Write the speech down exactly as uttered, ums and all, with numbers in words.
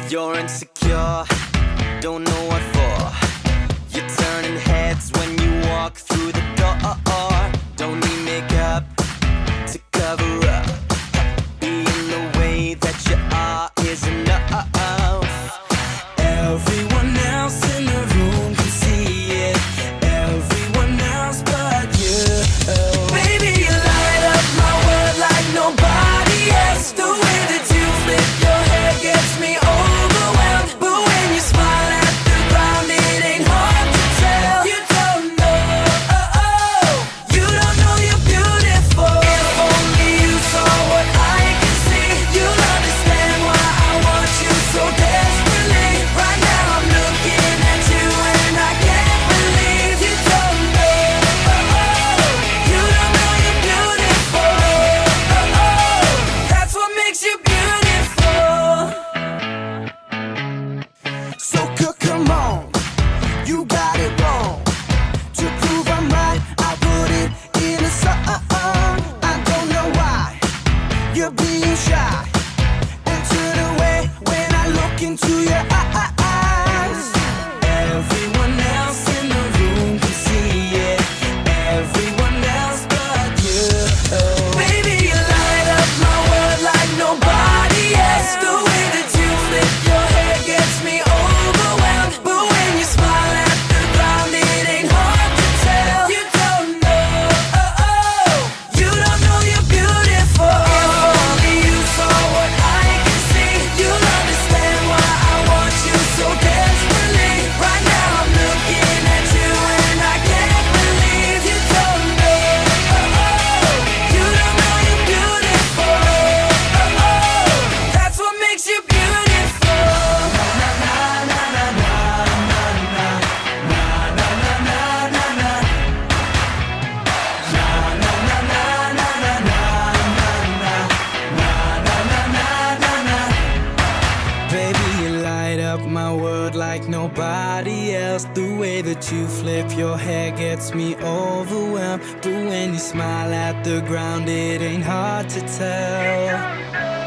You're insecure, don't know what for. You're turning heads when you walk through the door. Don't need makeup to cover up. Being the way that you are is enough. Everyone else in the room can see it. Everyone else but you. Baby, you light up my world like nobody else. The way that you flip your hair gets me overwhelmed. But when you smile at the ground, it ain't hard to tell. You don't know, oh, oh. You don't know you're beautiful. If only you saw what I can see, you'll understand why I want you so desperately. Right now I'm looking at you and I can't believe you don't know, oh, oh. You don't know you're beautiful, oh, oh. That's what makes you beautiful. So girl, come on, you got it wrong. To prove I'm right, I put it in a song. I don't know why you're being shy and turn away when I look into your eyes. Everyone else in the room can see it. Everyone else but you. Baby, you light up my world like nobody else. The way that you flip your hair gets me overwhelmed. But when you smile at the ground, it ain't hard to tell. You don't know, oh, oh. You don't know you're beautiful. If only you saw what I can see, you'll understand why I want you so desperately. Right now I'm looking at you and I can't believe you don't know, oh, oh. You don't know you're beautiful, oh, oh. That's what makes you beautiful. Baby, you light up my world like nobody else. The way that you flip your hair gets me overwhelmed. But when you smile at the ground, it ain't hard to tell.